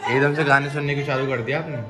एकदम से गाने सुनने की चालू कर दिया आपने?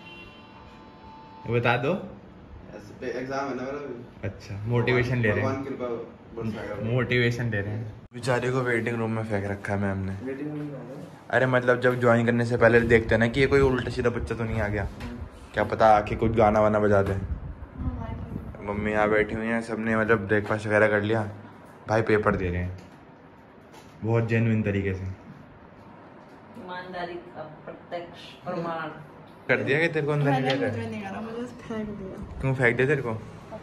बता दो। एग्जाम है ना मेरा। अच्छा, मोटिवेशन ले रहे हैं। मोटिवेशन दे रहे हैं। बेचारे को वेटिंग रूम में फेंक रखा है मैम ने। अरे मतलब जब ज्वाइन करने से पहले देखते हैं ना कि ये कोई उल्टा सीधा बच्चा तो नहीं आ गया, क्या पता आके कुछ गाना वाना बजा दे। मम्मी यहाँ बैठी हुई हैं, सबने मतलब ब्रेकफास्ट वगैरह कर लिया। भाई पेपर दे रहे हैं बहुत जेन्युइन तरीके से। ईमानदारी का प्रत्यक्ष प्रमाण कर दिया कि तेरे को अंदर नहीं नहीं करा, मुझे फेंक दिया। क्यों फेंक दिया तेरे को?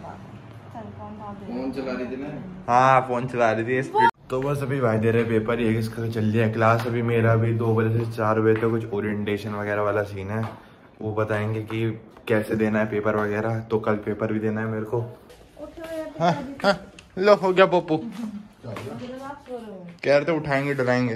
फोन चला रही थी ना। हाँ फोन चला रही थी स्पीड। तो बस अभी भाई दे रहे पेपर, ये किसका चल रहा है क्लास। अभी मेरा भी 2 बजे से 4 बजे तक कुछ ओरिएंटेशन वगैरह वाला सीन है, वो बताएंगे कि कैसे देना है पेपर वगैरह। तो कल पेपर भी देना है मेरे को। हाँ, हाँ, लो हो गया पप्पू। कह रहे थे उठाएंगे डलाएंगे।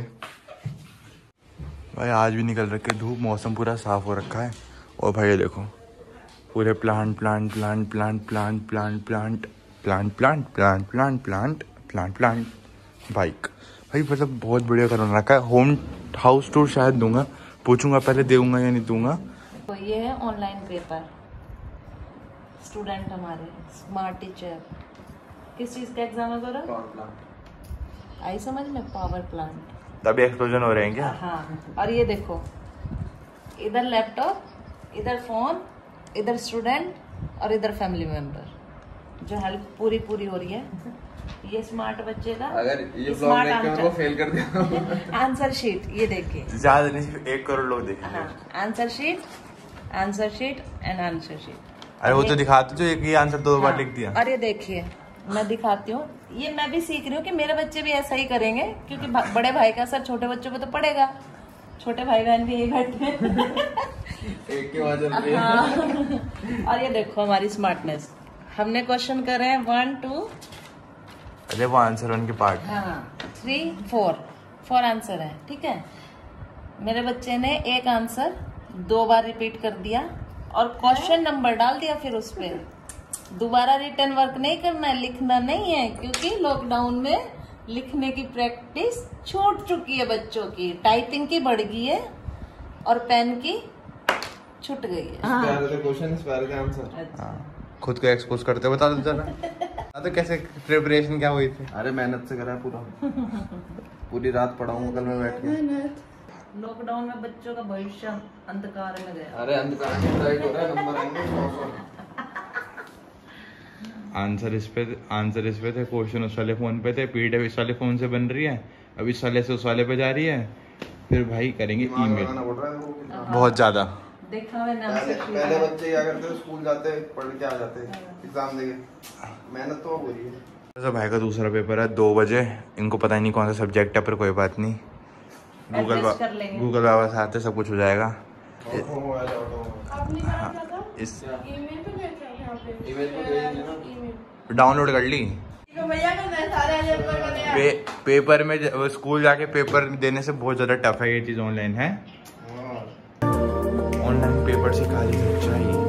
भाई आज भी निकल रखे धूप, मौसम पूरा साफ हो रखा है। और भाई ये देखो पूरे plant plant plant plant plant plant plant plant plant plant plant plant plant plant bike. भाई मतलब बहुत बढ़िया करवा रखा है। होम हाउस टूर शायद दूंगा, पूछूंगा पहले दूंगा या नहीं दूंगा। तो ये है ऑनलाइन पेपर। स्टूडेंट हमारे स्मार्ट टीचर। किस चीज का एग्जाम है गौरव? आई समझ में? Power plant. तभी एक्सप्लोजन हो रहे हैं क्या? हाँ, और ये देखो इधर लैपटॉप, इधर फोन, इधर स्टूडेंट और इधर फैमिली मेंबर, जो हेल्प पूरी हो रही है। ये स्मार्ट बच्चे का अगर ये ब्लॉग देख के मेरे को फेल कर दिया। आंसर शीट ये देखिए, ज्यादा नहीं, सिर्फ 1 करोड़ लोग देखेंगे। हाँ, answer sheet and answer sheet. अरे वो तो दिखाते जो एक ही आंसर 2 बार लिख दिया। और ये देखिए मैं दिखाती हूँ, ये मैं भी सीख रही हूँ कि मेरे बच्चे भी ऐसा ही करेंगे, क्योंकि बड़े भाई का असर छोटे बच्चों पे तो पड़ेगा। छोटे भाई बहन भी यही बैठे हैं। एक के बाद चल रही है। हाँ। और ये देखो हमारी स्मार्टनेस, हमने क्वेश्चन करे हैं 1 2 अरे वो आंसर उनके पार्ट। हाँ 3 4 आंसर है, ठीक है। मेरे बच्चे ने एक आंसर 2 बार रिपीट कर दिया और क्वेश्चन नंबर डाल दिया, फिर उस पे दोबारा रिटर्न वर्क नहीं करना है, लिखना नहीं है, क्योंकि लॉकडाउन में लिखने की प्रैक्टिस छूट चुकी है बच्चों की। टाइपिंग की बढ़ गई है और पेन की छूट गई है। Question answer. खुद को एक्सपोज करते हो, बता दो जरा। तो कैसे प्रिपरेशन क्या हुई थी? अरे मेहनत से करा पूरा। पूरी रात पढ़ाऊंगा कल मैं बैठ के। लॉकडाउन में बच्चों का भविष्य अंधकार में गया। अरे अंधकार में राइट हो रहा है, नंबर आएंगे 100। आंसर इस पे थे, क्वेश्चन उस वाले फोन पे थे, पीडीएफ इस वाले फोन से बन रही है, अब इस वाले से उस वाले पे जा रही है। फिर भाई करेंगे ईमेल बहुत ज्यादा। देखा मैंने पहले बच्चे क्या करते थे, स्कूल जाते पढ़ के आ जाते एग्जाम देके। मेहनत तो हो रही है। तो भाई का दूसरा पेपर है 2 बजे। इनको पता ही नहीं कौन सा सब्जेक्ट है, पर कोई बात नहीं, गूगल बाबा साथ है, सब कुछ हो जाएगा। इस डाउनलोड कर ली। पेपर में स्कूल जाके पेपर देने से बहुत ज्यादा टफ है ये चीज। ऑनलाइन है, ऑनलाइन पेपर से खाली सच्चाई।